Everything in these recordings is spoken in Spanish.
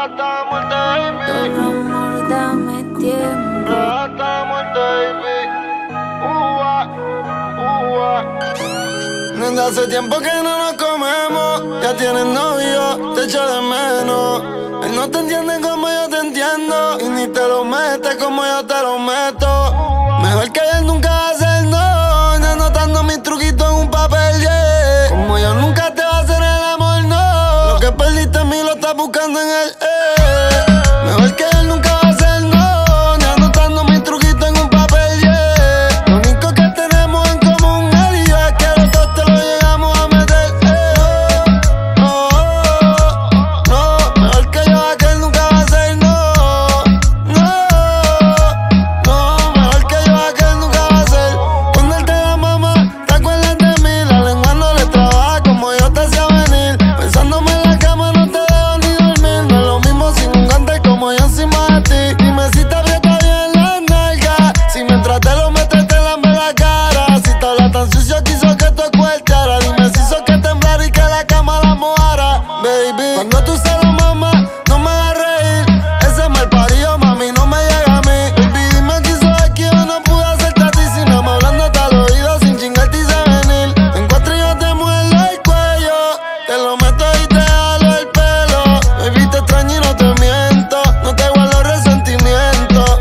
Hasta muerte, baby. Solo amor, dame tiempo. Hasta muerte, baby. Nena, hace tiempo que no nos comemos. Ya tienes novio, te echo de menos. Él no te entiende como yo te entiendo, y ni te lo mete como yo te lo meto. Mejor que él nunca va a hacer no. Ya anotando mis truquitos en un papel, yeah. Como yo nunca te va a hacer el amor, no. Lo que perdiste en mí lo estás buscando en él, Mejor que él nunca va a hacer no. Ya anotando mis truquitos en un papel, yeah. Lo único que tenemos en común él y yo es que los dos te lo llegamos a meter, No, mejor que yo a que él nunca va a hacer no. No, mejor que yo a que él nunca va a hacer. Cuando él te da mamá, te acuerdas de mí. La lengua no le trabaja como yo te hacía venir. Pensándome en la cama no te dejo ni dormir. No es lo mismo sin un guante como yo encima de ti. Dime si te aprieta bien las nalgas. Si mientras te lo metes te lambe la cara. Si te habla tan sucio quiso que tu escuchara. Dime si hizo que temblara y que la cama la mojara, baby. Cuando tú se lo mamas, no me hagas reír. Ese mal parido, mami, no me llega a mí. Baby, dime qué hizo de que yo no pude hacerte a ti. Si no me hablándote al oído sin chingarte y sé venir. Te encuentro y yo te muerdo el cuello. Te lo meto y te jalo el pelo. Baby, te extraño y no te miento. No te guardo resentimiento.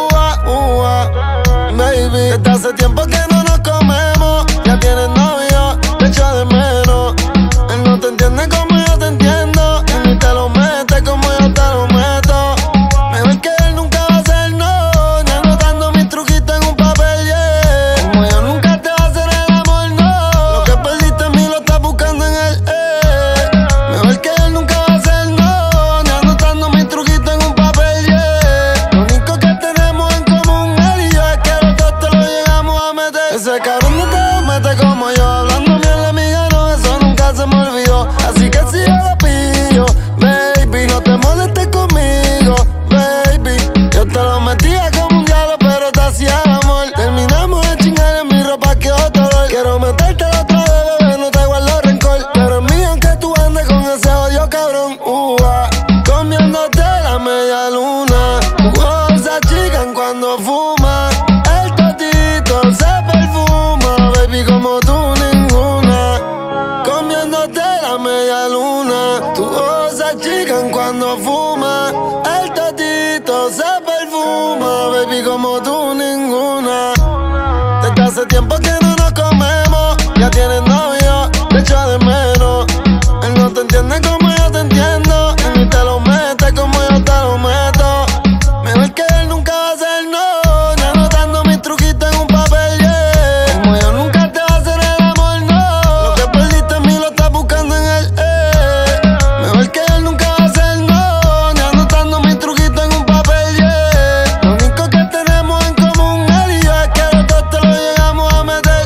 Baby, desde hace tiempo que no nos comemos. Ya tienes novio, te echo de menos. Él no te entiende como yo te entiendo, y ni te lo mete como yo te lo meto. Mejor que él nunca va a hacer no. Ya anotando mis truquitos en un papel, yeah. Como yo nunca te va a hacer el amor, no. Lo que perdiste en mí lo estás buscando en él, Mejor que él nunca va a hacer no. Ya anotando mis truquitos en un papel, yeah. Lo único que tenemos en común él y yo es que los dos te lo llegamos a meter. Ese cabrón no te lo mete como yo. Hablando bien la amiga, no, eso nunca se me olvidó. Así que si yo lo pillo, baby, no te molestes conmigo, baby. Yo te lo metía como un diablo, pero te hacía el amor. Terminamos de chingar en mi ropa que otro dolor. Quiero meterte otra vez, bebé, no te guardo rencor. Pero es mío aunque tú andes con ese odio cabrón, comiéndote la media luna. Tus ojos se achican cuando fumas. El totito se perfuma, baby, como tú ninguna. Comiéndote la media luna. Tus ojos se achican cuando fumas. El totito se perfuma, baby, como tú ninguna. Desde hace tiempo que no nos comemos. Ya tienes novio, te echo de menos. Él no te entiende como yo te entiendo, y ni te lo mete como yo te lo meto. Mejor que él nunca va a hacer no. Ya anotando mis truquitos en un papel, yeah. Como yo nunca te va a hacer el amor, no. Lo que perdiste en mí lo estás buscando en él, Mejor que él nunca va a hacer no. Ya anotando mis truquitos en un papel, yeah. Lo único que tenemos en común él y yo es que los dos te lo llegamos a meter,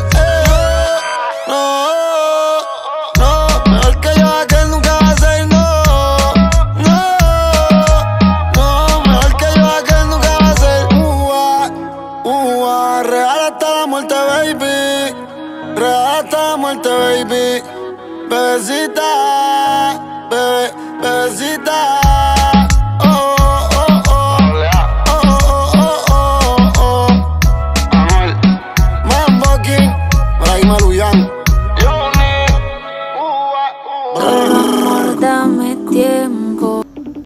No, mejor que yo a que él nunca va a hacer no. Mejor que yo a que él nunca va a hacer real hasta la muerte, baby. Real hasta la muerte, baby. Bebecita, bebecita. Mambo King, Bray Maluyan. Solo amor, dame tiempo.